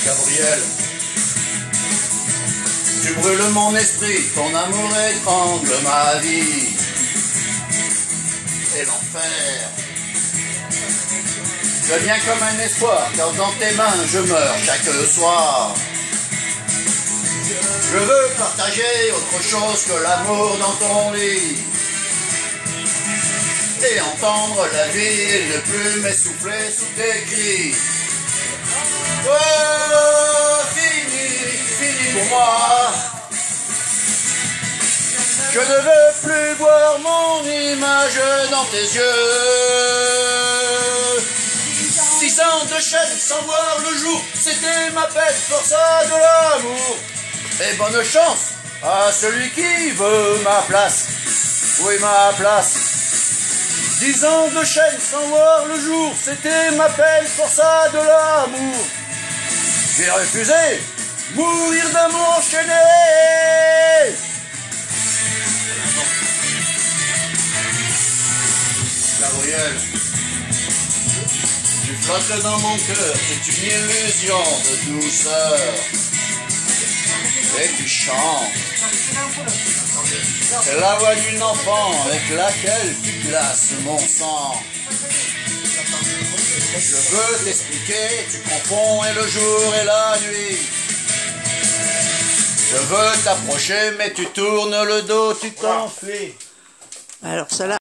Gabriel, tu brûles mon esprit, ton amour étrangle ma vie. Et l'enfer devient comme un espoir, car dans tes mains je meurs chaque soir. Je veux partager autre chose que l'amour dans ton lit, et entendre la vie ne plus m'essouffler sous tes cris. Oh, fini, fini pour moi. Je ne veux plus voir mon image dans tes yeux. 6 ans de chaîne sans voir le jour, c'était ma peine, forçat de l'amour. Et bonne chance à celui qui veut ma place. Oui, ma place. 10 ans de chaîne sans voir le jour, c'était ma peine, forçat de l'amour. J'ai refusé mourir d'amour enchaîné. Gabriel, tu flottes dans mon cœur, c'est une illusion de douceur. Et tu chantes. C'est la voix d'une enfant avec laquelle tu glaces mon sang. Je veux t'expliquer, tu confonds et le jour et la nuit. Je veux t'approcher, mais tu tournes le dos, tu t'enfuis. Alors, celle-là.